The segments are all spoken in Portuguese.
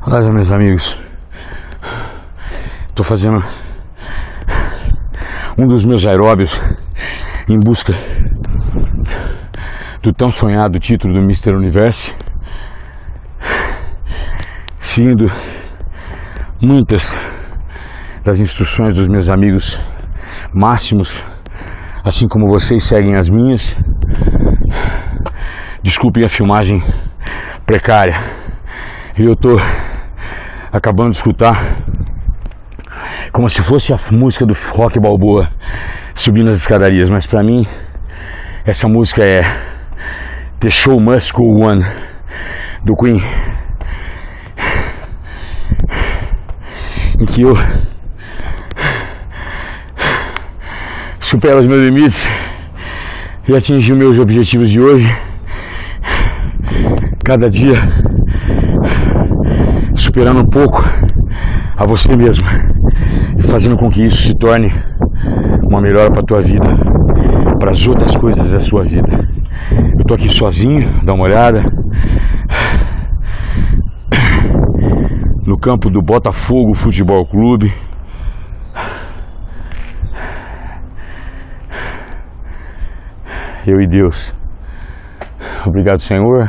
Olá, meus amigos. Estou fazendo um dos meus aeróbios em busca do tão sonhado título do Mr. Universe, seguindo muitas das instruções dos meus amigos máximos, assim como vocês seguem as minhas. Desculpem a filmagem precária. Eu estou acabando de escutar como se fosse a música do Rock Balboa subindo as escadarias, mas para mim essa música é The Show Must Go On, do Queen, em que eu supero os meus limites e atingi os meus objetivos de hoje, cada dia superando um pouco a você mesmo e fazendo com que isso se torne uma melhora para a tua vida, para as outras coisas da sua vida. Eu tô aqui sozinho, dá uma olhada, no campo do Botafogo Futebol Clube. Eu e Deus. Obrigado, Senhor.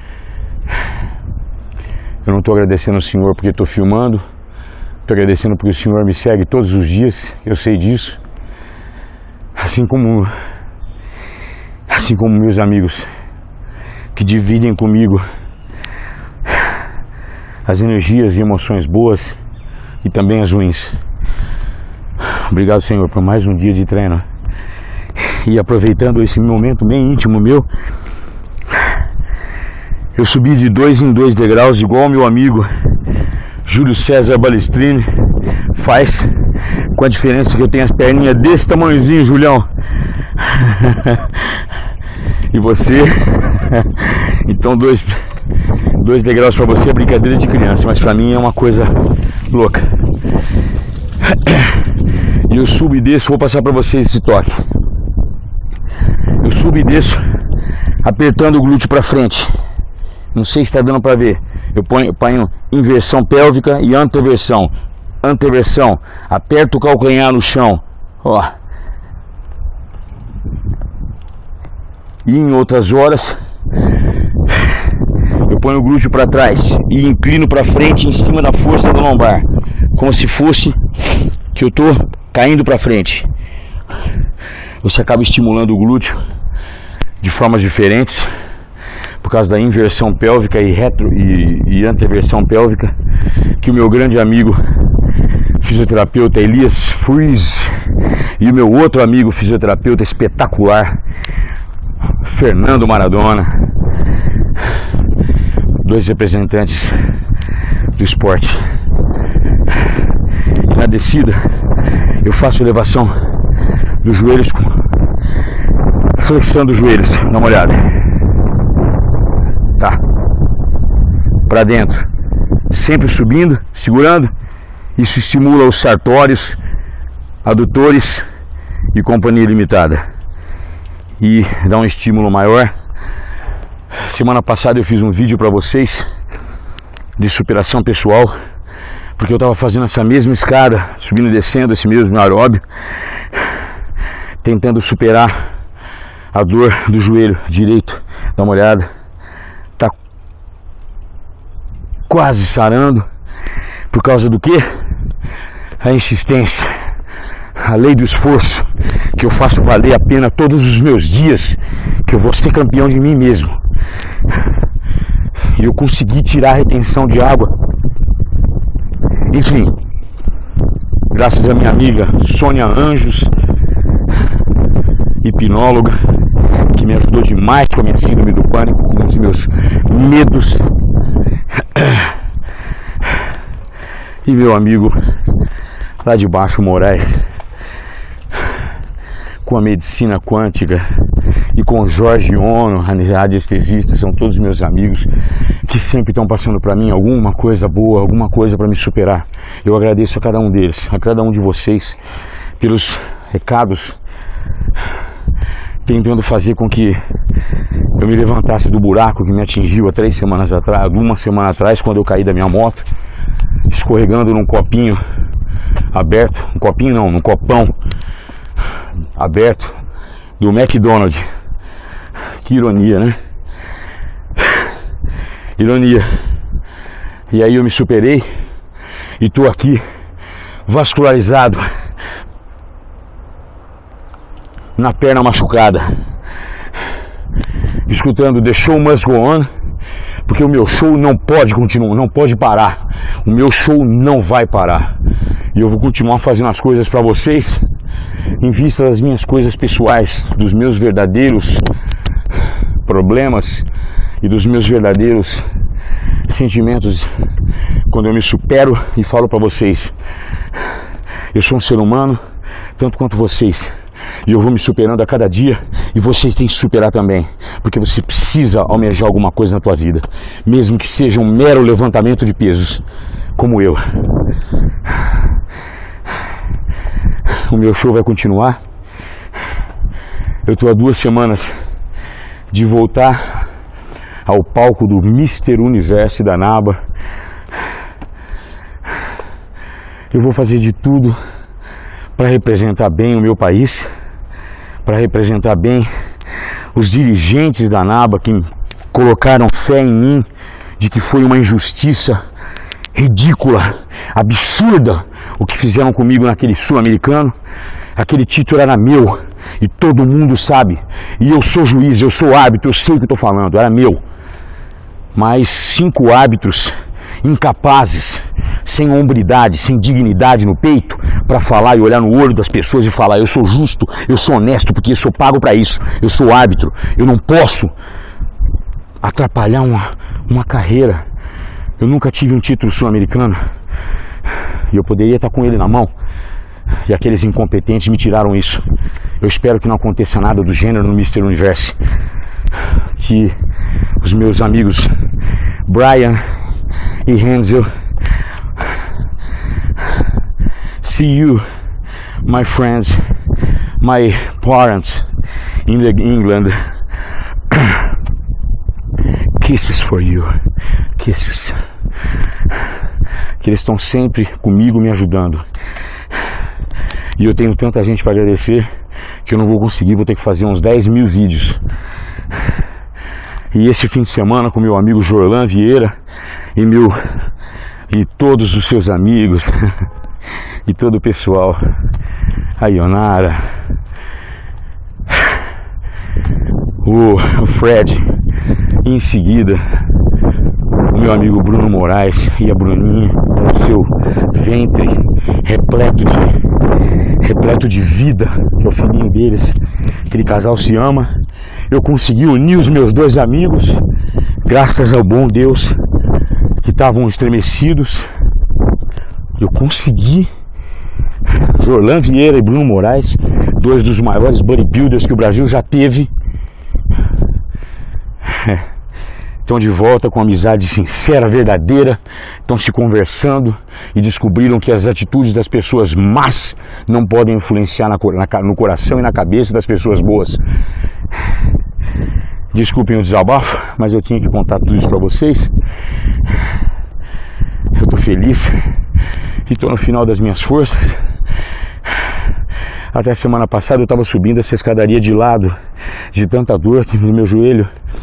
Eu não estou agradecendo ao Senhor porque estou filmando, estou agradecendo porque o Senhor me segue todos os dias, eu sei disso, assim como meus amigos que dividem comigo as energias e emoções boas e também as ruins. Obrigado, Senhor, por mais um dia de treino. E aproveitando esse momento bem íntimo meu, eu subi de 2 em 2 degraus, igual meu amigo Júlio César Balestrini faz, com a diferença que eu tenho as perninhas desse tamanhozinho, Julião. E você? Então 2 degraus para você é brincadeira de criança, mas para mim é uma coisa louca. E eu subo e desço, vou passar para vocês esse toque. Eu subo e desço apertando o glúteo para frente. Não sei se está dando para ver. Eu ponho inversão pélvica e anteversão. Anteversão. Aperto o calcanhar no chão. Ó. E em outras horas eu ponho o glúteo para trás e inclino para frente em cima da força do lombar, como se fosse que eu estou caindo para frente. Você acaba estimulando o glúteo de formas diferentes por causa da inversão pélvica e anteversão pélvica, que o meu grande amigo fisioterapeuta Elias Freeze e o meu outro amigo fisioterapeuta espetacular Fernando Maradona, 2 representantes do esporte. E na descida eu faço elevação dos joelhos, flexão dos joelhos, dá uma olhada. Tá, para dentro, sempre subindo, segurando. Isso estimula os sartórios, adutores e companhia limitada e dá um estímulo maior. Semana passada eu fiz um vídeo para vocês de superação pessoal, porque eu estava fazendo essa mesma escada, subindo e descendo esse mesmo aeróbio, tentando superar a dor do joelho direito. Dá uma olhada. Quase sarando. Por causa do que? A insistência, a lei do esforço, que eu faço valer a pena todos os meus dias, que eu vou ser campeão de mim mesmo. E eu consegui tirar a retenção de água. Enfim, graças a minha amiga Sônia Anjos, hipnóloga, que me ajudou demais com a minha síndrome do pânico, com os meus medos. E meu amigo lá de baixo, Moraes, com a medicina quântica, e com o Jorge Ono, radiestesista, são todos meus amigos que sempre estão passando para mim alguma coisa boa, alguma coisa para me superar. Eu agradeço a cada um deles, a cada um de vocês, pelos recados tentando fazer com que eu me levantasse do buraco que me atingiu há 3 semanas atrás, 1 semana atrás, quando eu caí da minha moto, escorregando num copinho aberto, um copinho não, num copão aberto do McDonald's. Que ironia, né? Ironia. E aí eu me superei e tô aqui vascularizado, na perna machucada, escutando The Show Must Go On, porque o meu show não pode continuar, não pode parar. O meu show não vai parar. E eu vou continuar fazendo as coisas para vocês, em vista das minhas coisas pessoais, dos meus verdadeiros problemas e dos meus verdadeiros sentimentos, quando eu me supero e falo para vocês: eu sou um ser humano tanto quanto vocês, e eu vou me superando a cada dia, e vocês têm que se superar também, porque você precisa almejar alguma coisa na tua vida, mesmo que seja um mero levantamento de pesos, como eu. O meu show vai continuar. Eu estou há 2 semanas de voltar ao palco do Mr. Universo da NABA. Eu vou fazer de tudo para representar bem o meu país, para representar bem os dirigentes da NABA que colocaram fé em mim, de que foi uma injustiça ridícula, absurda o que fizeram comigo naquele sul-americano. Aquele título era meu e todo mundo sabe, e eu sou juiz, eu sou árbitro, eu sei o que estou falando, era meu. Mas 5 árbitros incapazes, sem hombridade, sem dignidade no peito, para falar e olhar no olho das pessoas e falar: eu sou justo, eu sou honesto, porque eu sou pago para isso, eu sou árbitro, eu não posso atrapalhar uma carreira. Eu nunca tive um título sul-americano e eu poderia estar com ele na mão, e aqueles incompetentes me tiraram isso. Eu espero que não aconteça nada do gênero no Mr. Universo, que os meus amigos Brian e Hansel, see you, my friends, my parents in England, kisses for you, kisses, que eles estão sempre comigo me ajudando, e eu tenho tanta gente para agradecer que eu não vou conseguir, vou ter que fazer uns 10 mil vídeos. E esse fim de semana com meu amigo Jorlan Vieira e todos os seus amigos e todo o pessoal, a Ionara, o Fred, e em seguida o meu amigo Bruno Moraes e a Bruninha, com o seu ventre repleto de vida, que é o filhinho deles. Aquele casal se ama. Eu consegui unir os meus 2 amigos, graças ao bom Deus, que estavam estremecidos. Eu consegui. Jorlan Vieira e Bruno Moraes, 2 dos maiores bodybuilders que o Brasil já teve, estão de volta com amizade sincera, verdadeira, estão se conversando e descobriram que as atitudes das pessoas más não podem influenciar no coração e na cabeça das pessoas boas. Desculpem o desabafo, mas eu tinha que contar tudo isso para vocês. Eu estou feliz e estou no final das minhas forças. Até a semana passada eu estava subindo essa escadaria de lado, de tanta dor aqui no meu joelho.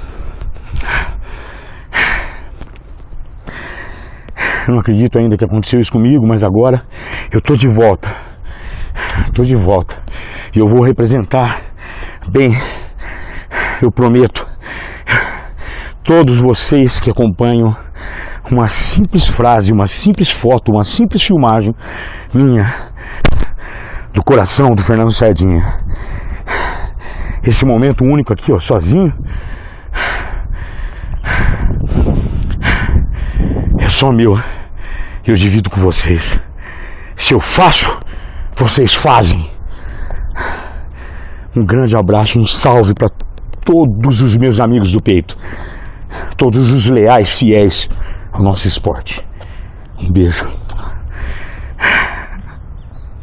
Eu não acredito ainda que aconteceu isso comigo, mas agora eu tô de volta. Tô de volta. E eu vou representar bem, eu prometo, todos vocês que acompanham uma simples frase, uma simples foto, uma simples filmagem minha, do coração do Fernando Sardinha. Esse momento único aqui, ó, sozinho, é só meu. Eu divido com vocês. Se eu faço, vocês fazem. Um grande abraço, um salve para todos os meus amigos do peito, todos os leais, fiéis ao nosso esporte. Um beijo.